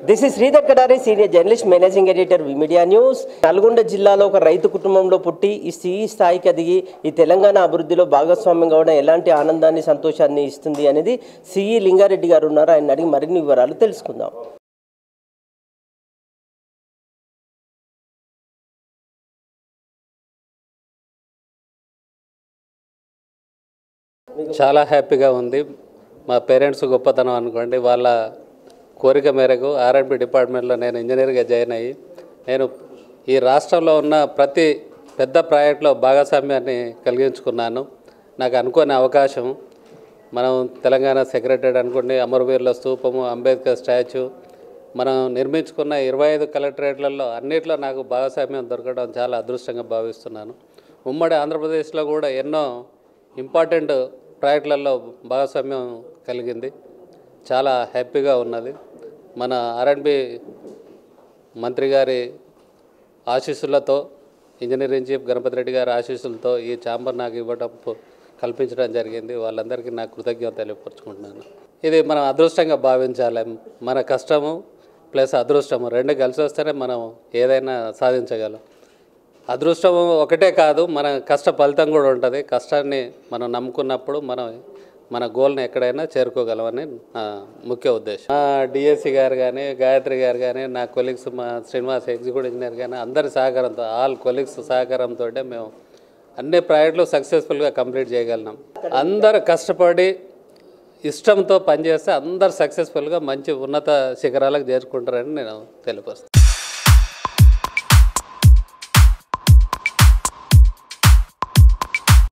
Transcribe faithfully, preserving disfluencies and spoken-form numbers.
This is Sridhar Kadari, senior journalist, managing editor, V media news. Nalgonda జిల్లాలో ఒక రైతు కుటుంబంలో పుట్టి ఈ సిఈ స్థాయికి ఎదిగి ఈ తెలంగాణ అభివృద్ధిలో భాగస్వామ్యం కావడం ఎలాంటి ఆనందాన్ని, సంతోషాన్ని ఇస్తుంది అనేది సిఈ లింగారెడ్డి గారు ఉన్నారు. ఆయన అడిగి మరిన్ని వివరాలు తెలుసుకుందాం. చాలా హ్యాపీగా ఉంది. మా పేరెంట్స్ గొప్పతనం అనుకోండి. వాళ్ళ కోరిక మేరకు ఆర్ఎండ్బి డిపార్ట్మెంట్లో నేను ఇంజనీర్గా జాయిన్ అయ్యి నేను ఈ రాష్ట్రంలో ఉన్న ప్రతి పెద్ద ప్రాజెక్టులో భాగస్వామ్యాన్ని కలిగించుకున్నాను. నాకు అనుకోని అవకాశం. మనం తెలంగాణ సెక్రటరీ అనుకోండి, అమరవీరుల స్తూపము, అంబేద్కర్ స్టాచ్యూ, మనం నిర్మించుకున్న ఇరవై ఐదు కలెక్టరేట్లలో అన్నిట్లో నాకు భాగస్వామ్యం దొరకడం చాలా అదృష్టంగా భావిస్తున్నాను. ఉమ్మడి ఆంధ్రప్రదేశ్లో కూడా ఎన్నో ఇంపార్టెంట్ ప్రాజెక్టులలో భాగస్వామ్యం కలిగింది. చాలా హ్యాపీగా ఉన్నది. మన ఆర్ఎండ్బి మంత్రి గారి ఆశీస్సులతో, ఇంజనీరింగ్ చీఫ్ గణపతి రెడ్డి గారి ఆశీస్సులతో ఈ ఛాంబర్ నాకు ఇవ్వడం కల్పించడం జరిగింది. వాళ్ళందరికీ నాకు కృతజ్ఞత తెలియపరుచుకుంటున్నాను. ఇది మనం అదృష్టంగా భావించాలి. మన కష్టము ప్లస్ అదృష్టము రెండు కలిసి వస్తేనే మనం ఏదైనా సాధించగలం. అదృష్టం ఒకటే కాదు, మన కష్ట ఫలితం కూడా ఉంటుంది. కష్టాన్ని మనం నమ్ముకున్నప్పుడు మనం మన గోల్ని ఎక్కడైనా చేరుకోగలమని నా ముఖ్య ఉద్దేశం. మా డిఎస్సి గారు కానీ, గాయత్రి గారు కానీ, నా కొలీగ్స్, మా శ్రీనివాస్ ఎగ్జిక్యూటివ్ ఇంజనీర్ కానీ అందరి సహకారంతో, ఆల్ కొలీగ్స్ సహకారంతో మేము అన్ని ప్రాజెక్టులు సక్సెస్ఫుల్గా కంప్లీట్ చేయగలిగినాం. అందరు కష్టపడి ఇష్టంతో పనిచేస్తే అందరు సక్సెస్ఫుల్గా మంచి ఉన్నత శిఖరాలకు చేరుకుంటారని నేను తెలియపరుస్తాను.